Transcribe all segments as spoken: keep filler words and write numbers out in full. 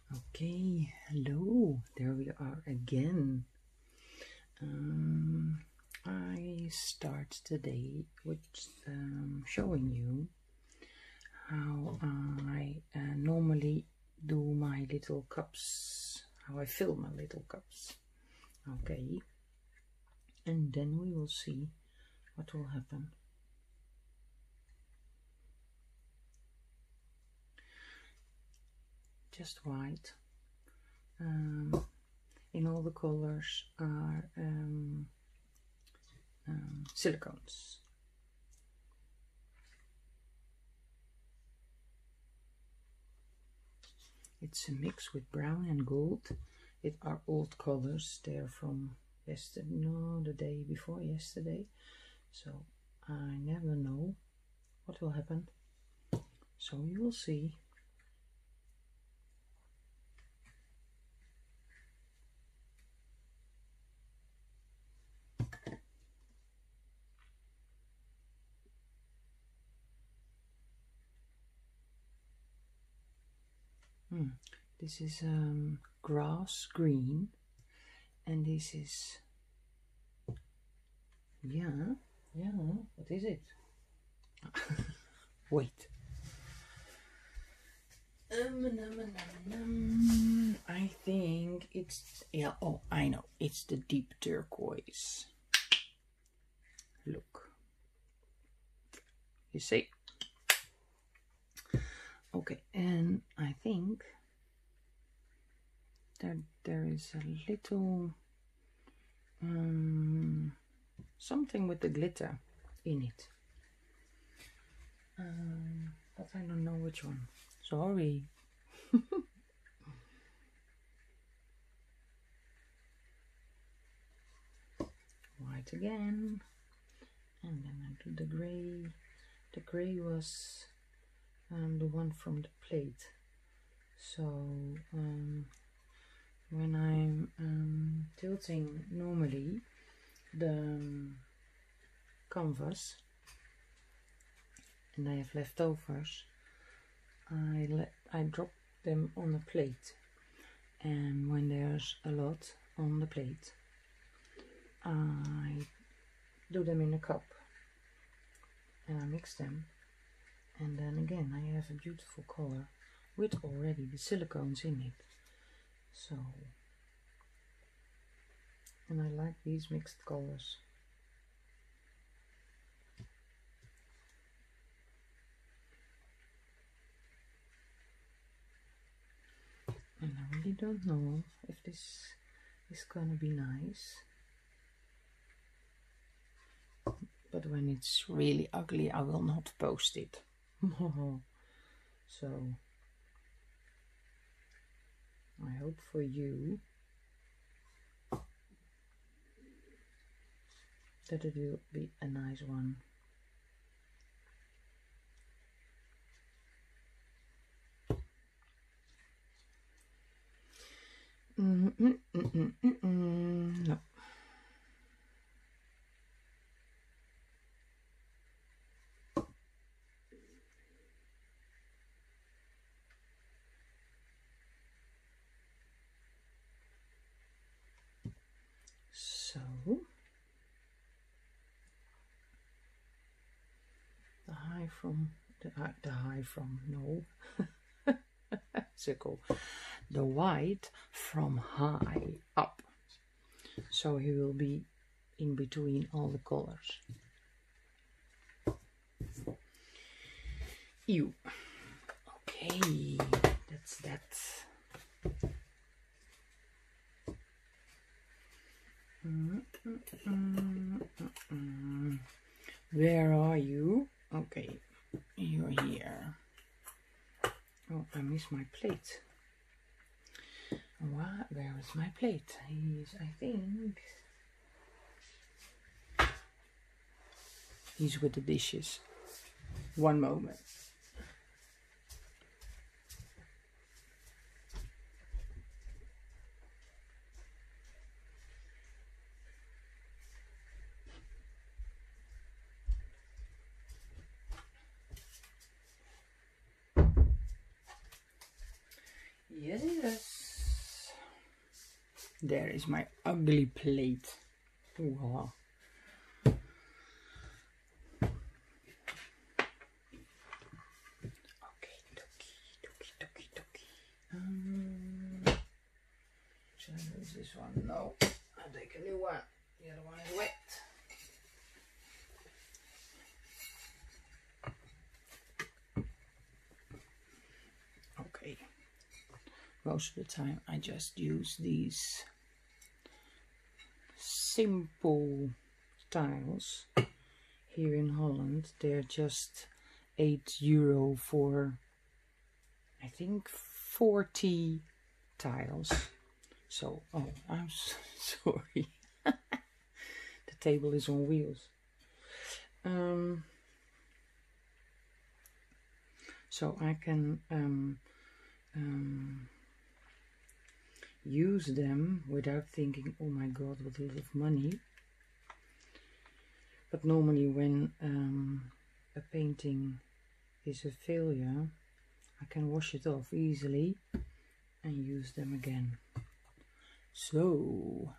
Okay, hello, there we are again. Um, I start today with um, showing you how I uh, normally do my little cups, how I fill my little cups. Okay, and then we will see what will happen. Just white. Um, in all the colors are um, um, silicones. It's a mix with brown and gold. It are old colors. They're from yesterday, no, the day before yesterday. So I never know what will happen. So you will see. Hmm. This is um, grass green, and this is, yeah, yeah, what is it? Wait. Um, um, um, um, I think it's, yeah, oh, I know, it's the deep turquoise. Look. You see? Okay, and I think that there is a little um, something with the glitter in it. Um, but I don't know which one. Sorry. White again. And then I do the grey. The grey was um, the one from the plate. So um, when I'm um, tilting normally the um, canvas and I have leftovers, I let I drop them on a plate, and when there's a lot on the plate, I do them in a cup and I mix them, and then again I have a beautiful color with already the silicones in it. So, and I like these mixed colors. And I really don't know if this is gonna be nice, but when it's really ugly I will not post it. So I hope for you that it will be a nice one. Mm -mm -mm -mm -mm -mm. No. So the high from the, uh, the high from no circle, the white from high up, so he will be in between all the colors. You okay, that's that. Mm -mm -mm -mm -mm. Where are you? Okay, you're here. Oh, I missed my plate. What? Where is my plate? He's, I think, he's with the dishes. One moment. Yes, it is. There is my ugly plate. Wow. Okay, dokie, dokie, dokie, dokie. Um, should I use this one? No. I'll take a new one. The other one is wet. Okay. Most of the time I just use these simple tiles. Here in Holland they're just eight euro for I think forty tiles. So, oh, I'm so sorry. The table is on wheels. Um, so I can um, um, use them without thinking, oh my god, what a lot of money. But normally when um, a painting is a failure, I can wash it off easily and use them again. So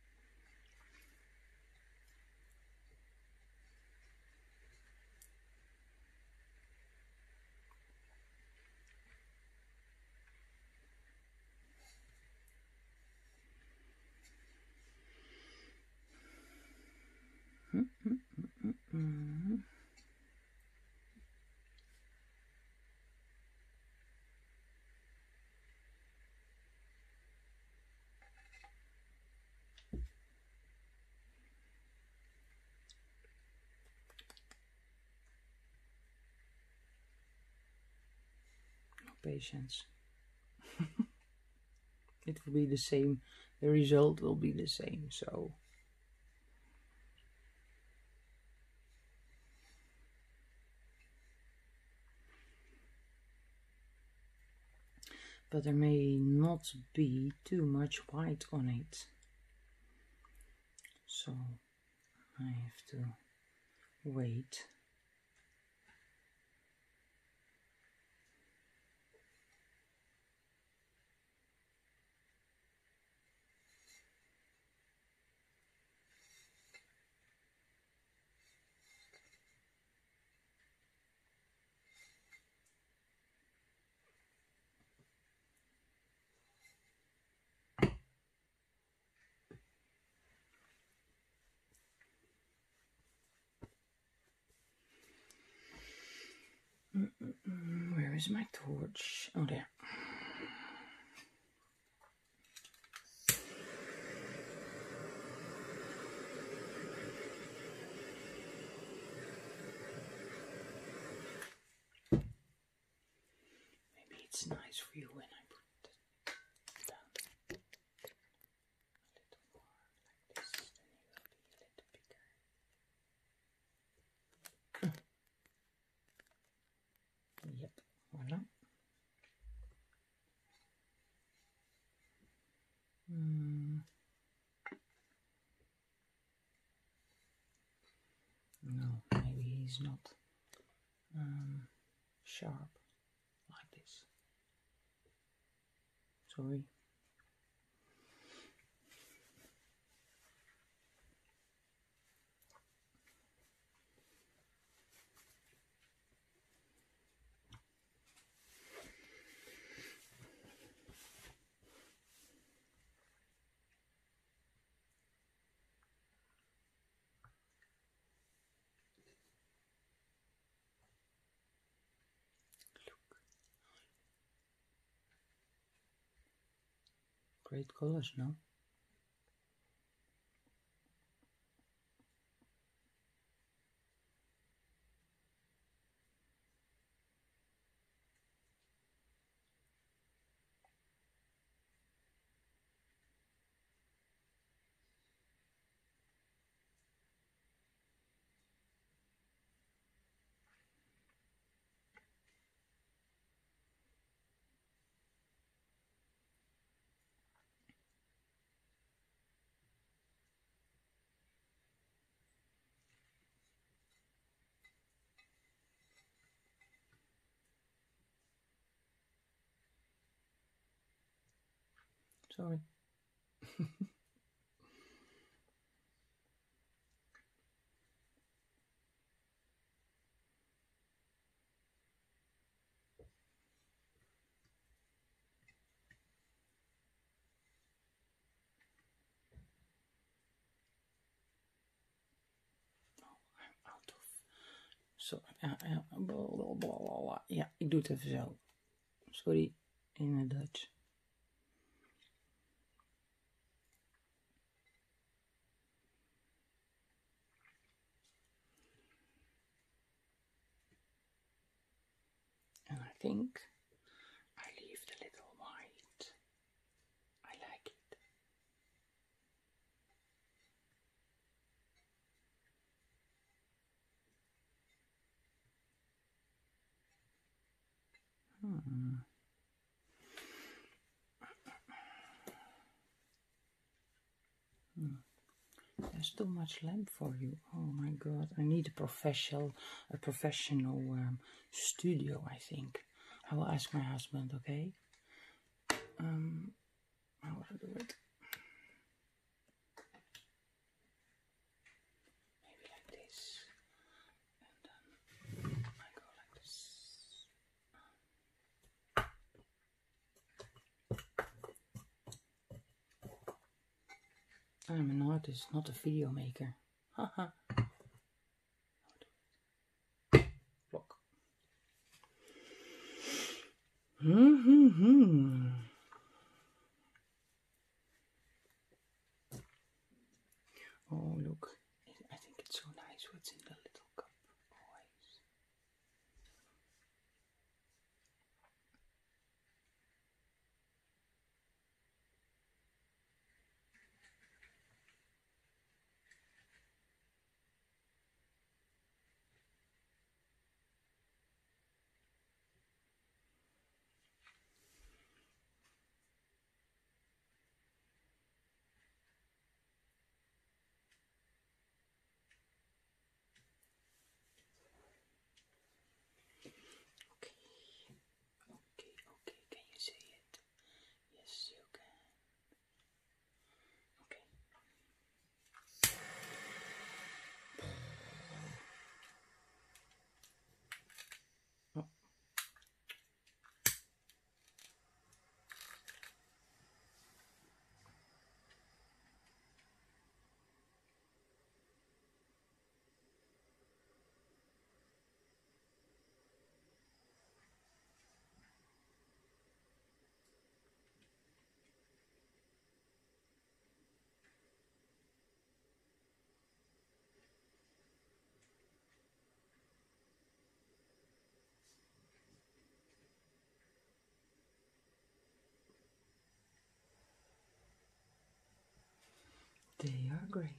mm, mm, mm, mm, mm. Patience. It will be the same, the result will be the same, so but there may not be too much white on it, so I have to wait. Mm -mm -mm. Where is my torch? Oh, there. Maybe it's nice for you when I put it down a little more like this, then it will be a little bigger. Yep, voila. Mm. No, maybe he's not um, sharp like this. Sorry. Great colors, no? Sorry. Out of. Zo, ja, ja, blablabla. Ja, ik doe het even zo. Sorry, in het Dutch. And I think I leave the little white. I like it. Hmm. Hmm. There's too much lamp for you. Oh my god! I need a professional, a professional um, studio. I think I will ask my husband. Okay. Um, how will I do it? Maybe like this, and then I go like this. I'm an artist, not a video maker. Haha. Block. Mm-hmm. Oh, look. I think it's so nice what's in the little cup. Always. Okay. Okay, okay. Can you see it? Yes, you can. Okay. Oh. They are great.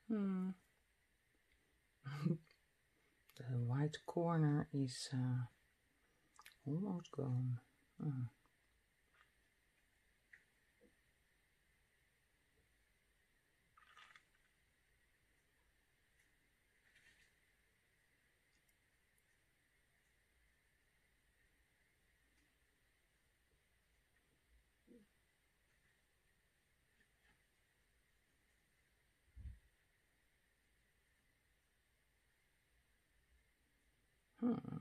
Hmm. The white corner is uh, almost gone. Hmm. Hmm.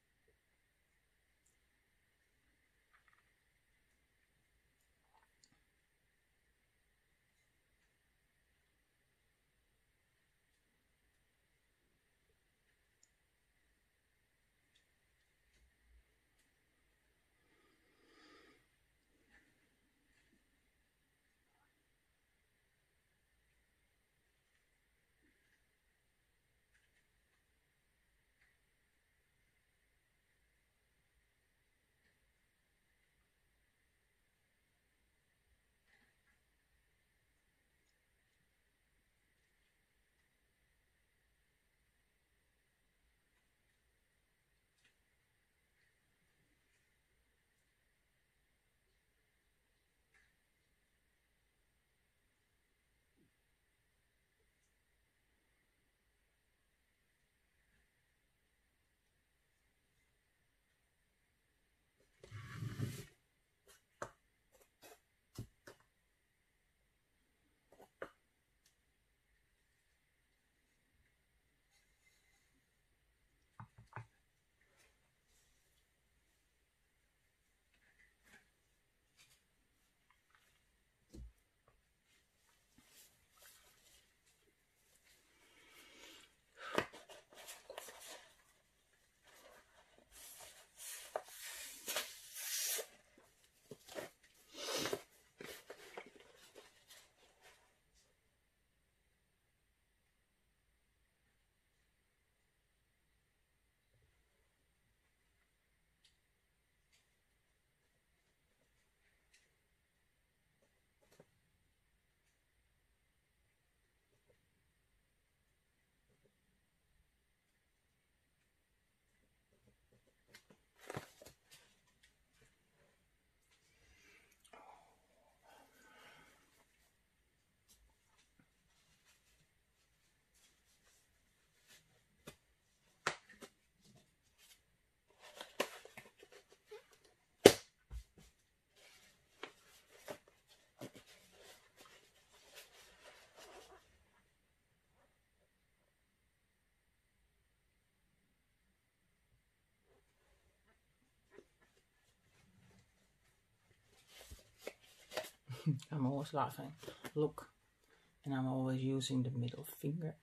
I'm always laughing. Look, and I'm always using the middle finger.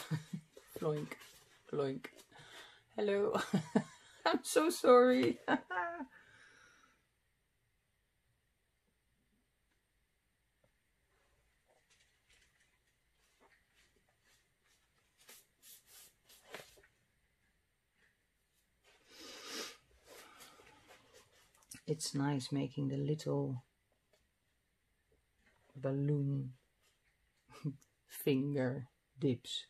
Floink, floink. Hello. I'm so sorry. It's nice making the little balloon finger dips.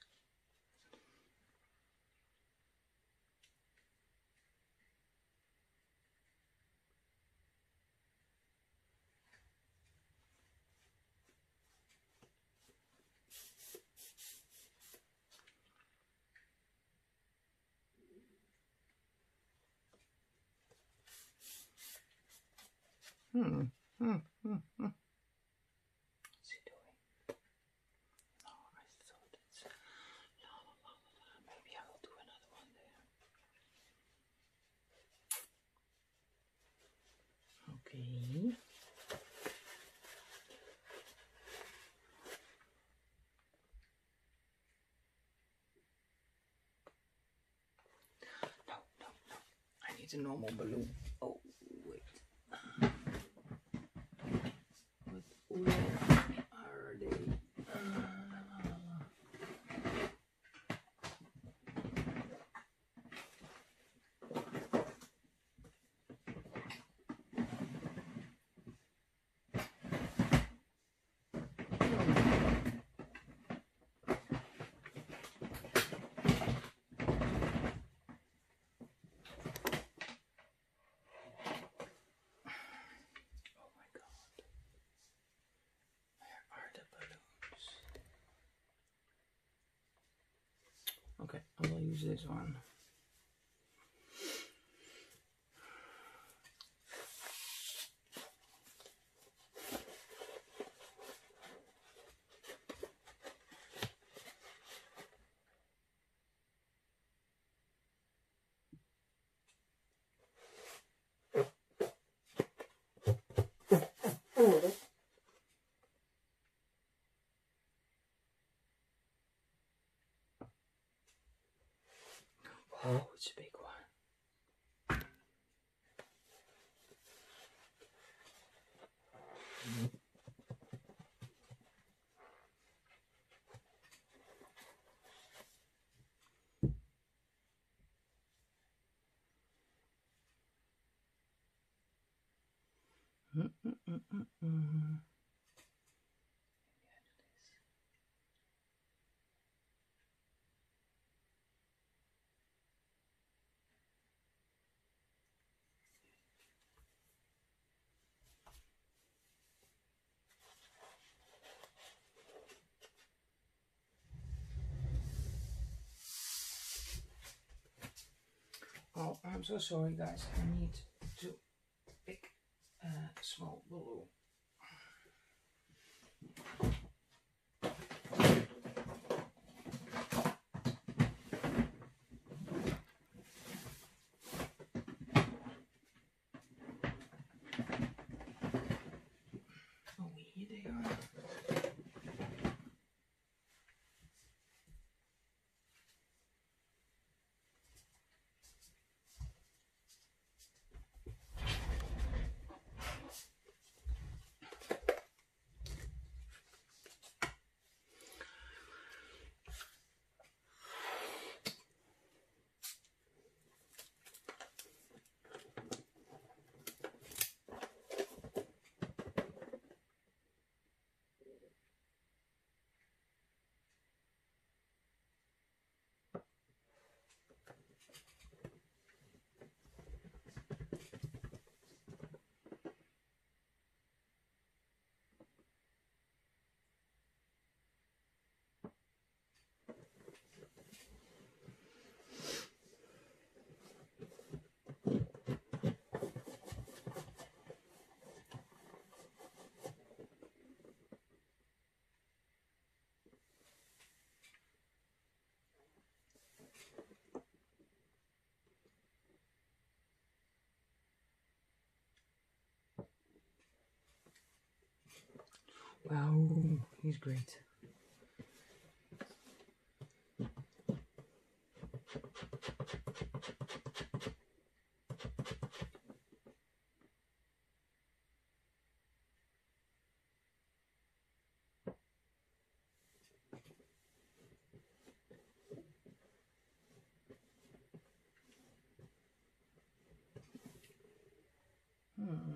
Hmm. Hmm. Hmm. Hmm. What's he doing? Oh, I thought it's la la la la. Maybe I will do another one there. Okay. No, no, no. I need a normal balloon. Oh, wait. But where are they? Uh, use this one. Oh, it's a big one. Mm -mm -mm -mm -mm. Oh, I'm so sorry, guys. I need to pick a small balloon. Oh, here they are. Wow, he's great. Hmm.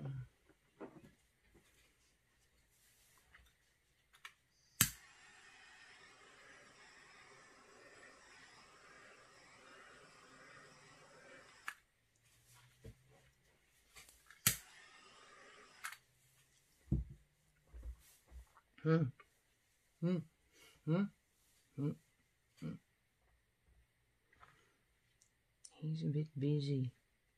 Hmm. Hmm. Hmm. Hmm. Hmm. He's a bit busy,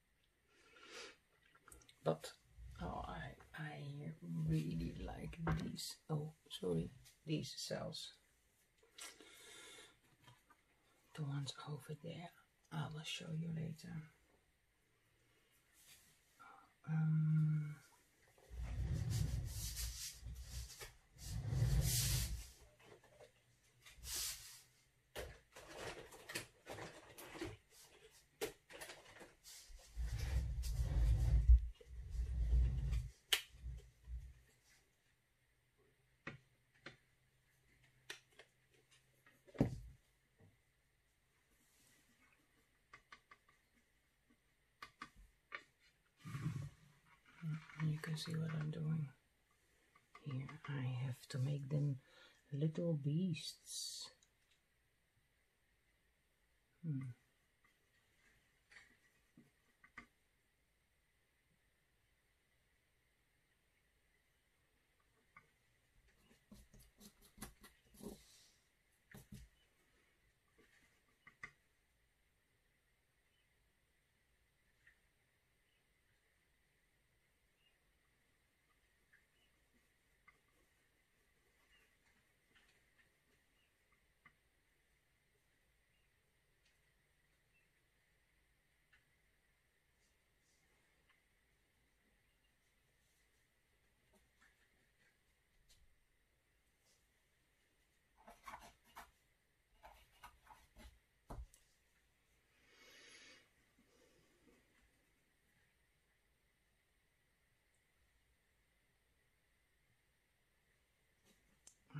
but oh, I I really like these. Oh, sorry, these cells. The ones over there, I will show you later. Um, you can see what I'm doing here. I have to make them little beasts. Hmm.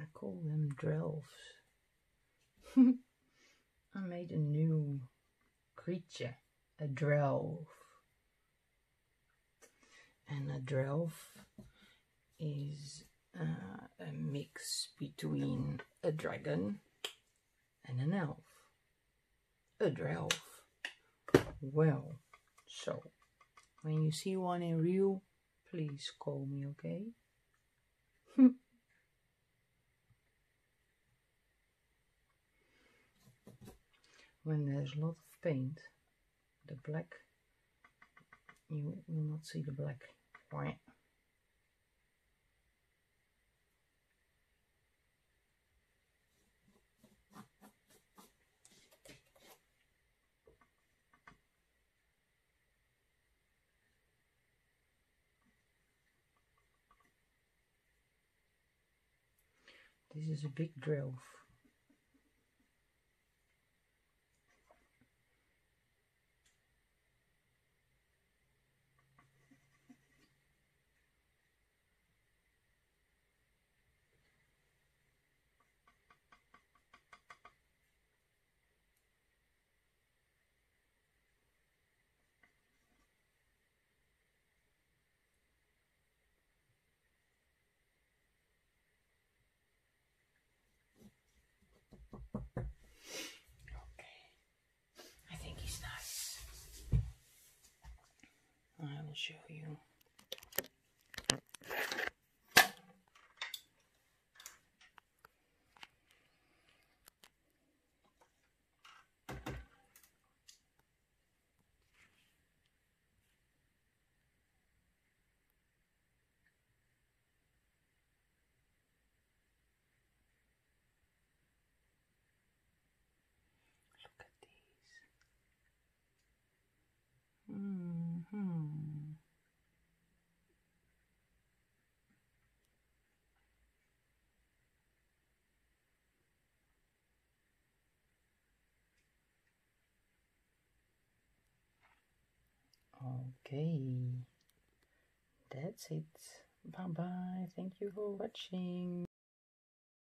call them drills. I made a new creature, a drill. And a drill is uh, a mix between a dragon and an elf. A drill. Well, so when you see one in real, please call me, okay? When there's a lot of paint, the black, you will not see the black. Right. This is a big drill. I will show you. Look at these. Mm-hmm. Okay, that's it. Bye bye. Thank you for watching.